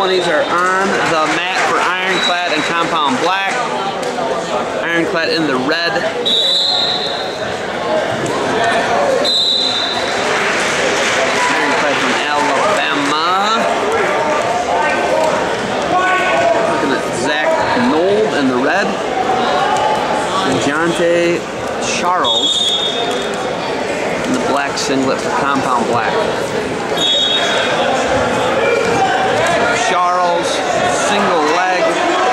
20s are on the mat for Ironclad and Compound Black. Ironclad in the red. Ironclad from Alabama. Looking at Zach Nold in the red. And Jonte Charles in the black singlet for Compound Black. Charles, single leg,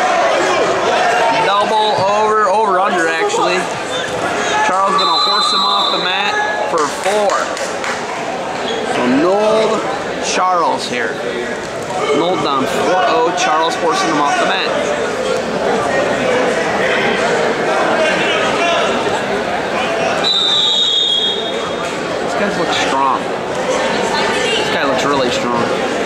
double over under actually. Charles gonna horse him off the mat for 4. So Nold, Charles here. Nold down 4-0, Charles forcing him off the mat. These guys look strong. This guy looks really strong.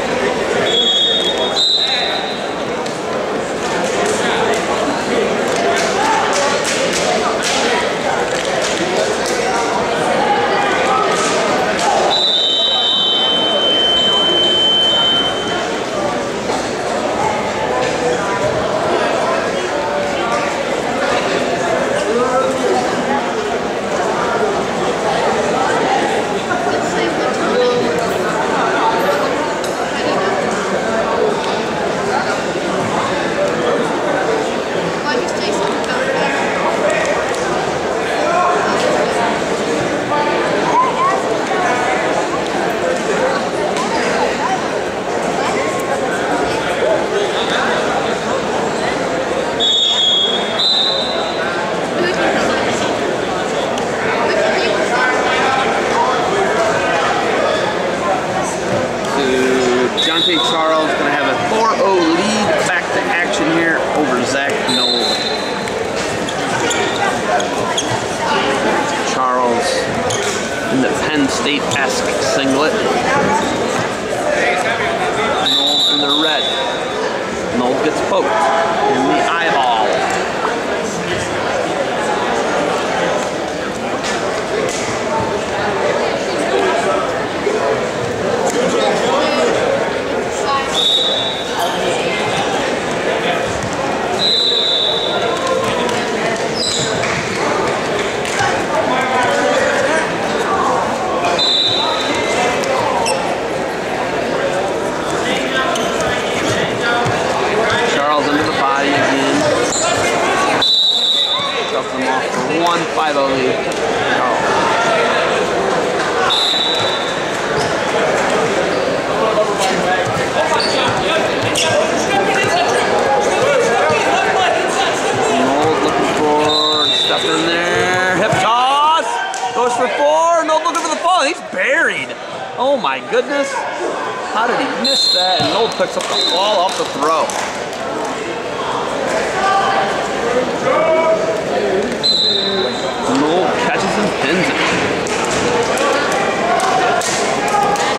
Jonte Charles going to have a 4-0 lead back to action here over Zach Nold. Charles in the Penn State-esque singlet. Nold in the red. Nold gets poked in the eyeball. Them off for 1-5-0 lead. Nold looking for stuff in there. Hip toss. Goes for 4. Nold looking for the fall. He's buried. Oh my goodness. How did he miss that? And Nold picks up the ball off the throw.